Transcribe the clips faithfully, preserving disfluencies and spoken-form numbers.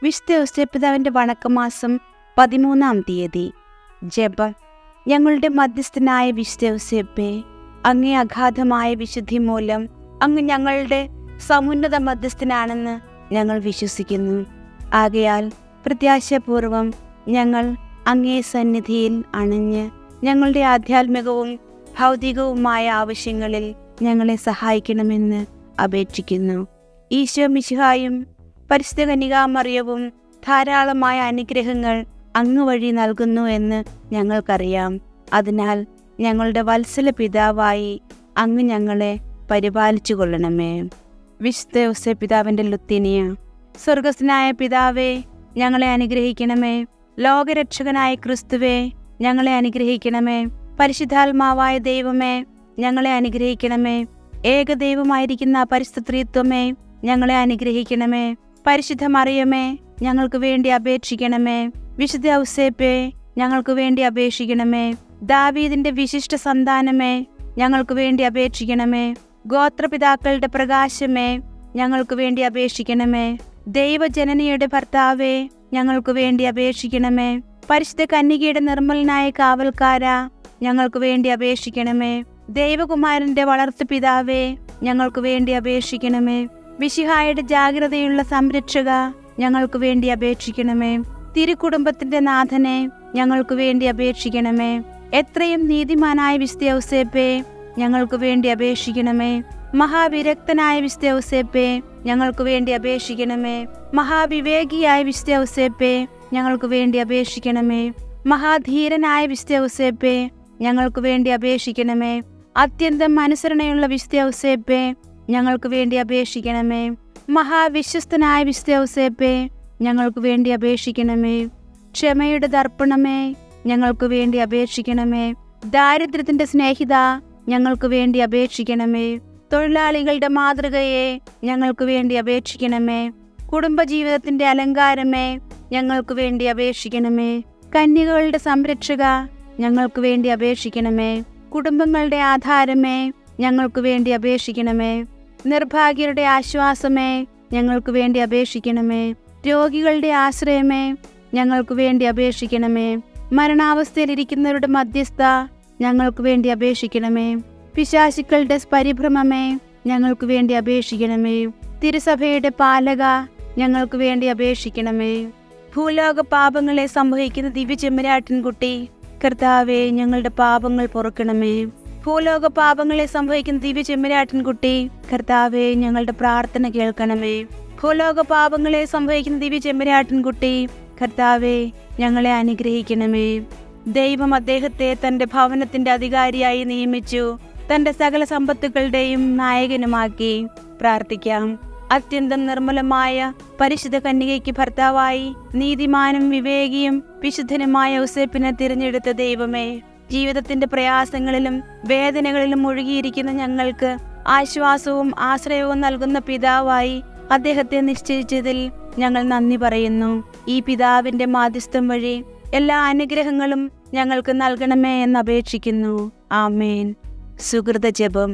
വിശുദ്ധ ഔസേപ്പിതാവിൻ്റെ വണക്കമാസം പതിമൂന്നാം തീയതി. ജപം. ഞങ്ങളുടെ മധ്യസ്ഥനായ വിശുദ്ധ ഔസേപ്പേ, അങ്ങേ അഗാധമായ വിശുദ്ധി മൂലം അങ്ങ് ഞങ്ങളുടെ സമുന്നത മധ്യസ്ഥനാണെന്ന് ഞങ്ങൾ വിശ്വസിക്കുന്നു. ആകയാൽ പ്രത്യാശാപൂർവം ഞങ്ങൾ അങ്ങേ സന്നിധിയിൽ അണഞ്ഞ് ഞങ്ങളുടെ ആധ്യാത്മികവും ഭൗതികവുമായ ആവശ്യങ്ങളിൽ ഞങ്ങളെ സഹായിക്കണമെന്ന് അപേക്ഷിക്കുന്നു. ഈശോ മിശിഹായും പരിശുദ്ധ കന്യകാമറിയവും ധാരാളമായ അനുഗ്രഹങ്ങൾ അങ്ങ് വഴി നൽകുന്നു എന്ന് ഞങ്ങൾക്കറിയാം. അതിനാൽ ഞങ്ങളുടെ വത്സല പിതാവായി അങ്ങ് ഞങ്ങളെ പരിപാലിച്ചു കൊള്ളണമേ. വിശുദ്ധ ഔസേപ്പിതാവിൻ്റെ ലുത്തിനിയ. സ്വർഗസ്ഥനായ പിതാവേ, ഞങ്ങളെ അനുഗ്രഹിക്കണമേ. ലോകരക്ഷകനായ ക്രിസ്തുവേ, ഞങ്ങളെ അനുഗ്രഹിക്കണമേ. പരിശുദ്ധാത്മാവായ ദൈവമേ, ഞങ്ങളെ അനുഗ്രഹിക്കണമേ. ഏകദൈവമായിരിക്കുന്ന പരിശുദ്ധ ത്രിത്വമേ, ഞങ്ങളെ അനുഗ്രഹിക്കണമേ. പരിശുദ്ധ മറിയമേ, ഞങ്ങൾക്ക് വേണ്ടി അപേക്ഷിക്കണമേ. വിശുദ്ധ ഔസേപ്പേ, ഞങ്ങൾക്ക് വേണ്ടി അപേക്ഷിക്കണമേ. ദാവീദിന്റെ വിശിഷ്ട സന്താനമേ, ഞങ്ങൾക്ക് വേണ്ടി അപേക്ഷിക്കണമേ. ഗോത്രപിതാക്കളുടെ പ്രകാശമേ, ഞങ്ങൾക്ക് വേണ്ടി അപേക്ഷിക്കണമേ. ദൈവജനനിയുടെ ഭർത്താവേ, ഞങ്ങൾക്ക് വേണ്ടി അപേക്ഷിക്കണമേ. പരിശുദ്ധ കന്യകയുടെ നിർമ്മലനായ കാവൽക്കാരാ, ഞങ്ങൾക്ക് വേണ്ടി അപേക്ഷിക്കണമേ. ദൈവകുമാരന്റെ വളർത്തു പിതാവേ, ഞങ്ങൾക്ക് വേണ്ടി അപേക്ഷിക്കണമേ. മിശിഹായുടെ ജാഗ്രതയുള്ള സംരക്ഷക, ഞങ്ങൾക്ക് വേണ്ടി അപേക്ഷിക്കണമേ. തിരുക്കുടുംബത്തിന്റെ നാഥനെ, ഞങ്ങൾക്ക് വേണ്ടി അപേക്ഷിക്കണമേ. എത്രയും നീതിമാനായ വിശുദ്ധ ഔസേപ്പേ, ഞങ്ങൾക്ക് വേണ്ടി അപേക്ഷിക്കണമേ. മഹാവിരക്തനായ വിശുദ്ധ ഔസേപ്പേ, ഞങ്ങൾക്ക് വേണ്ടി അപേക്ഷിക്കണമേ. മഹാവിവേകിയായ വിശുദ്ധ ഔസേപ്പേ, ഞങ്ങൾക്ക് വേണ്ടി അപേക്ഷിക്കണമേ. മഹാധീരനായ വിശുദ്ധ ഔസേപ്പേ, ഞങ്ങൾക്ക് വേണ്ടി അപേക്ഷിക്കണമേ. അത്യന്തം അനുസരണയുള്ള വിശുദ്ധ ഔസേപ്പേ, ഞങ്ങൾക്ക് വേണ്ടി അപേക്ഷിക്കണമേ. മഹാവിശ്വസ്തനായ വിശുദ്ധ ഔസേപ്പേ, ഞങ്ങൾക്ക് വേണ്ടി അപേക്ഷിക്കണമേ. ക്ഷമയുടെ ദർപ്പണമേ, ഞങ്ങൾക്ക് വേണ്ടി അപേക്ഷിക്കണമേ. ദാരിദ്ര്യത്തിന്റെ സ്നേഹിത, ഞങ്ങൾക്ക് വേണ്ടി അപേക്ഷിക്കണമേ. തൊഴിലാളികളുടെ മാതൃകയെ, ഞങ്ങൾക്ക് വേണ്ടി അപേക്ഷിക്കണമേ. കുടുംബജീവിതത്തിന്റെ അലങ്കാരമേ, ഞങ്ങൾക്ക് വേണ്ടി അപേക്ഷിക്കണമേ. കന്യകകളുടെ സംരക്ഷക, ഞങ്ങൾക്ക് വേണ്ടി അപേക്ഷിക്കണമേ. കുടുംബങ്ങളുടെ ആധാരമേ, ഞങ്ങൾക്ക് വേണ്ടി അപേക്ഷിക്കണമേ. നിർഭാഗ്യരുടെ ആശ്വാസമേ, ഞങ്ങൾക്ക് വേണ്ടി അപേക്ഷിക്കണമേ. രോഗികളുടെ ആശ്രയമേ, ഞങ്ങൾക്ക് വേണ്ടി അപേക്ഷിക്കണമേ. മരണാവസ്ഥയിലിരിക്കുന്നവരുടെ മധ്യസ്ഥ, ഞങ്ങൾക്ക് വേണ്ടി അപേക്ഷിക്കണമേ. പിശാചുക്കളുടെ പരിഭ്രമമേ, ഞങ്ങൾക്ക് വേണ്ടി അപേക്ഷിക്കണമേ. തിരുസഭയുടെ പാലക, ഞങ്ങൾക്ക് വേണ്ടി അപേക്ഷിക്കണമേ. ഭൂലോക പാപങ്ങളെ സംഭവിക്കുന്ന ദിവ്യ ചെമ്മരാട്ടിൻകുട്ടി, കർത്താവേ, ഞങ്ങളുടെ പാപങ്ങൾ പൊറുക്കണമേ. ഭൂലോക പാപങ്ങളെ സംഭവിക്കുന്ന ദിവ്യ ചെമ്മരാട്ടിൻകുട്ടി, കർത്താവേ, ഞങ്ങളുടെ പ്രാർത്ഥന കേൾക്കണമേ. ഭൂലോക പാപങ്ങളെ സംഭവിക്കുന്ന ദിവ്യ ചെമ്മരാട്ടിൻകുട്ടി, കർത്താവേ, ഞങ്ങളെ അനുഗ്രഹിക്കണമേ. ദൈവം അദ്ദേഹത്തെ തന്റെ ഭവനത്തിന്റെ അധികാരിയായി നിയമിച്ചു, തന്റെ സകല സമ്പത്തുക്കളുടെയും നായകനുമാക്കി. പ്രാർത്ഥിക്കാം. അത്യന്തം നിർമ്മലമായ പരിശുദ്ധ കന്യകയ്ക്ക് ഭർത്താവായി നീതിമാനും വിവേകിയും വിശുദ്ധനുമായ ഔസേപ്പിനെ തിരഞ്ഞെടുത്ത ദൈവമേ, ജീവിതത്തിന്റെ പ്രയാസങ്ങളിലും വേദനകളിലും മുഴുകിയിരിക്കുന്ന ഞങ്ങൾക്ക് ആശ്വാസവും ആശ്രയവും നൽകുന്ന പിതാവായി അദ്ദേഹത്തെ നിശ്ചയിച്ചതിൽ ഞങ്ങൾ നന്ദി പറയുന്നു. ഈ പിതാവിന്റെ മാധ്യസ്ഥം വഴി എല്ലാ അനുഗ്രഹങ്ങളും ഞങ്ങൾക്ക് നൽകണമേ എന്ന് അപേക്ഷിക്കുന്നു. ആമേൻ. സുകൃത ജപം.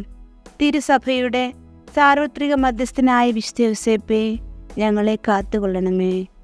തിരുസഭയുടെ സാർവത്രിക മധ്യസ്ഥനായ വിശുദ്ധ ഔസേപ്പേ, ഞങ്ങളെ കാത്തുകൊള്ളണമേ.